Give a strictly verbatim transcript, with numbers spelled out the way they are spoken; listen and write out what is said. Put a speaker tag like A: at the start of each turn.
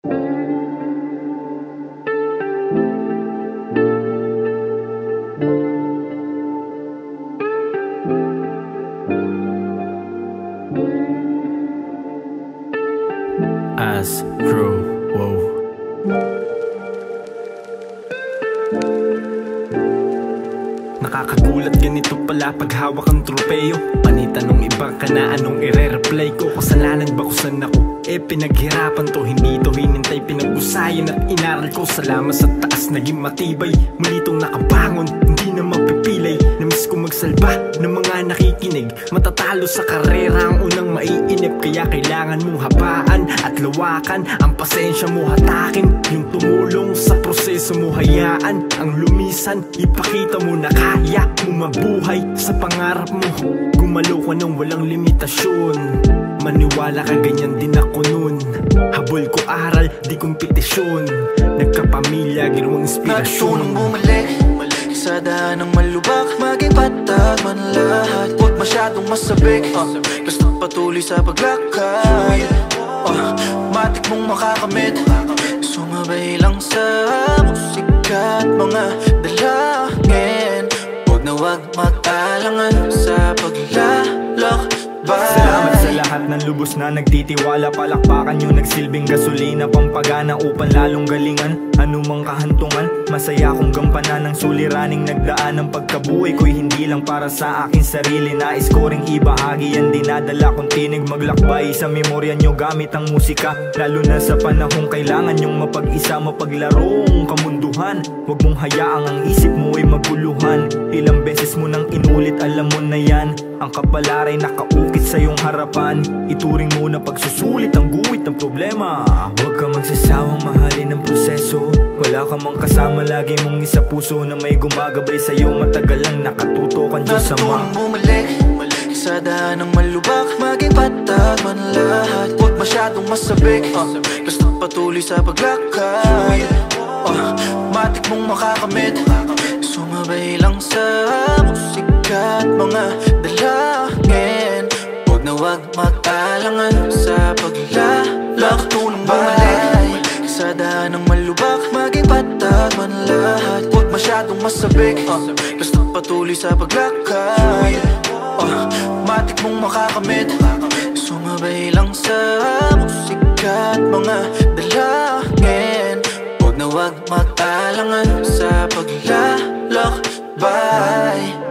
A: As Pro, wow. Nakakagulat ganito pala pag hawak ang tropeyo. Panitanong iba ka na anong ire-replay ko. Kasalanan ba kung saan ako? Eh pinaghirapan to, hindi to hinintay. Pinag-usayan at inaral ko. Salamat sa taas, naging matibay. Muli tong nakabangon, hindi na mapipilay. Namiss ko magsalba ng mga nakikinig. Matatalo sa karera ang unang maiinip. Kaya kailangan mong habaan at lawakan. Ang pasensya mo hatakin, yung tumulong sa proseso mo hayaan. Ang lumisan, ipakita mo na kaya mo mabuhay sa pangarap mo. Gumalaw ka ng walang limitasyon. Maniwala ka, ganyan din ako nun. Habol ko aral, di kompetisyon. Nagkapamilya, ginawang inspirasyon.
B: Natutunong bumalik sa daan ng malubak. Maging patag man lahat, huwag masyadong masabik. uh, Basta patuloy sa paglakad. uh, Matik mong makakamit. Sumabay lang sa musika at mga dalangin. Huwag na huwag mag-alangan sa paglalakbay.
C: Salamat sa lahat ng lubos na nagtitiwala. Palakpakan yung nagsilbing gasolina, pampagana upang lalong galingan anumang kahantungan. Masaya kong gampanan ng suliraning nagdaan. Ang pagkabuhay ko'y hindi lang para sa aking sarili. Nais ko ring ibahagi yan dinadala kong tinig. Maglakbay sa memorya nyo gamit ang musika. Lalo na sa panahong kailangan nyong mapag-isa, mapaglarong kamunduhan. Huwag mong hayaang ang isip mo ay maguluhan. Ilang beses mo nang inulit, alam mo na yan. Ang kapalaray nakaukit sa iyong harapan. Ituring mo na pagsusulit ang guhit ng problema. Huwag ka magsasawang mahalin ang proseso. Wala ka mang kasama, lagi mong isa puso na may gumagabay sa iyo. Matagal lang nakatutukan Diyos sa mga.
B: Natutunong bumalik sa daan ng malubak. Maging patag man lahat, huwag masyadong masabik. uh, Basta patuloy sa paglakad. uh, Matik mong makakamit. Sumabay lang sa musika at mga dalangin. Huwag na huwag mag-alangan sa paglalak. Tulong bumalik sa daan ng malubak. Maging patag man lahat, huwag masyadong masabik. uh, Basta patuloy sa paglakad. uh, Matik mong makakamit. Sumabay lang sa musika at mga dalangin. Huwag na huwag mag-alangan sa paglalakbay.